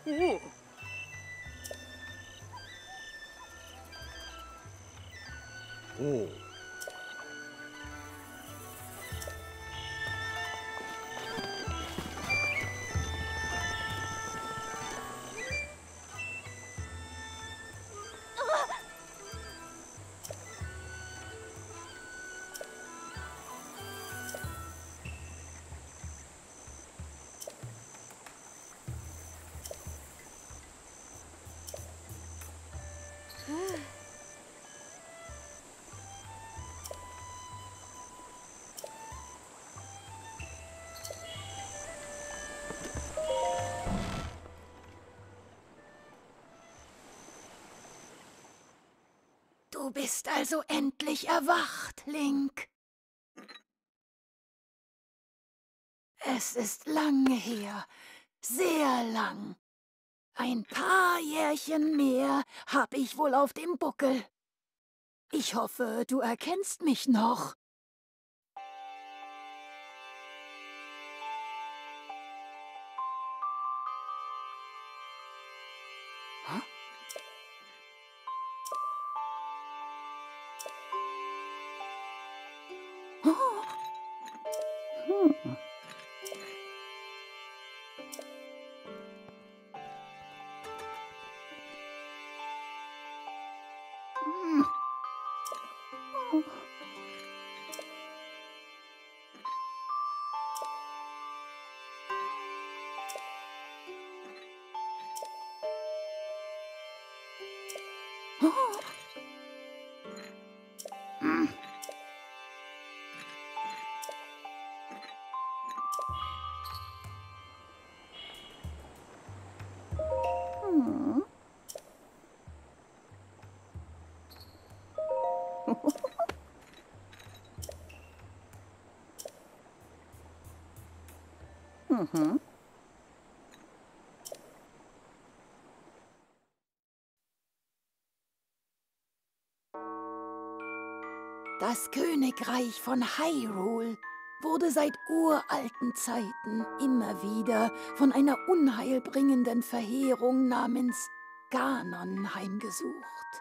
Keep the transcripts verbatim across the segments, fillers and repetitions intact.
Uh. Oh. Du bist also endlich erwacht, Link. Es ist lange her, sehr lang. Ein paar Jährchen mehr hab ich wohl auf dem Buckel. Ich hoffe, du erkennst mich noch. Huh? Oh. Hm. Hm. Oh. Oh. Hm. Hm. Mhm. Das Königreich von Hyrule wurde seit uralten Zeiten immer wieder von einer unheilbringenden Verheerung namens Ganon heimgesucht.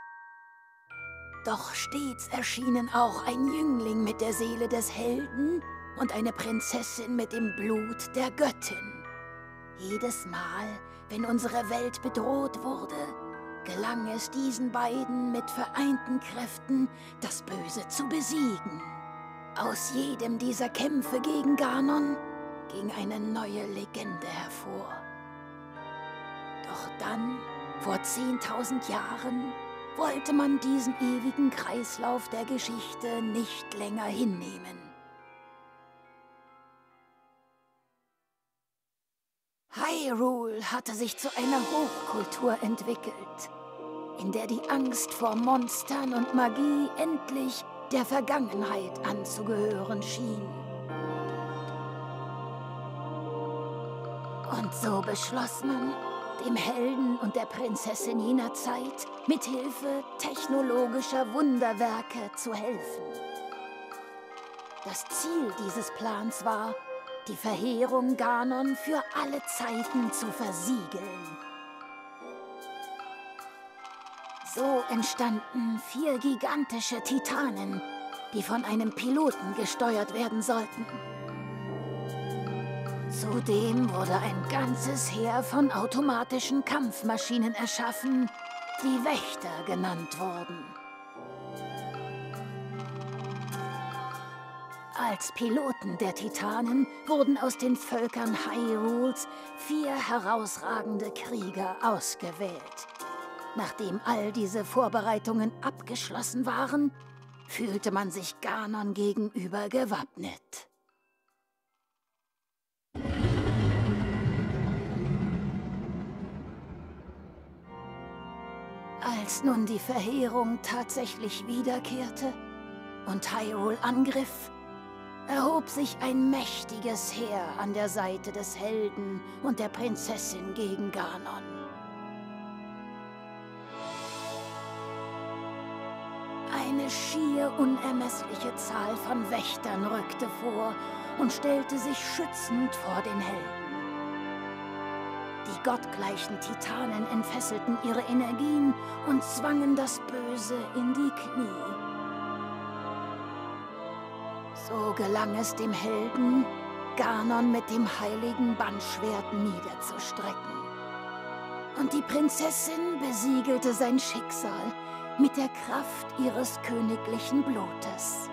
Doch stets erschienen auch ein Jüngling mit der Seele des Helden und eine Prinzessin mit dem Blut der Göttin. Jedes Mal, wenn unsere Welt bedroht wurde, gelang es diesen beiden mit vereinten Kräften, das Böse zu besiegen. Aus jedem dieser Kämpfe gegen Ganon ging eine neue Legende hervor. Doch dann, vor zehntausend Jahren, wollte man diesen ewigen Kreislauf der Geschichte nicht länger hinnehmen. Hyrule hatte sich zu einer Hochkultur entwickelt, in der die Angst vor Monstern und Magie endlich der Vergangenheit anzugehören schien. Und so beschloss man, dem Helden und der Prinzessin jener Zeit mit Hilfe technologischer Wunderwerke zu helfen. Das Ziel dieses Plans war, die Verheerung Ganon für alle Zeiten zu versiegeln. So entstanden vier gigantische Titanen, die von einem Piloten gesteuert werden sollten. Zudem wurde ein ganzes Heer von automatischen Kampfmaschinen erschaffen, die Wächter genannt wurden. Als Piloten der Titanen wurden aus den Völkern Hyrules vier herausragende Krieger ausgewählt. Nachdem all diese Vorbereitungen abgeschlossen waren, fühlte man sich Ganon gegenüber gewappnet. Als nun die Verheerung tatsächlich wiederkehrte und Hyrule angriff, erhob sich ein mächtiges Heer an der Seite des Helden und der Prinzessin gegen Ganon. Eine schier unermessliche Zahl von Wächtern rückte vor und stellte sich schützend vor den Helden. Die gottgleichen Titanen entfesselten ihre Energien und zwangen das Böse in die Knie. So gelang es dem Helden, Ganon mit dem heiligen Bandschwert niederzustrecken. Und die Prinzessin besiegelte sein Schicksal mit der Kraft ihres königlichen Blutes.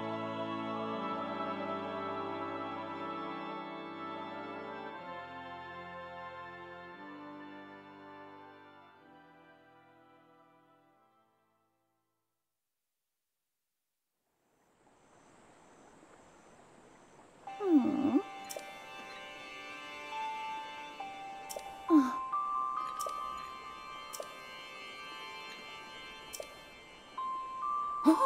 Hm. Oh. Oh.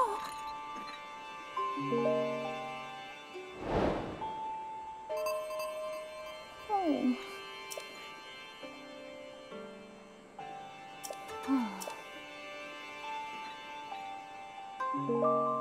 Oh.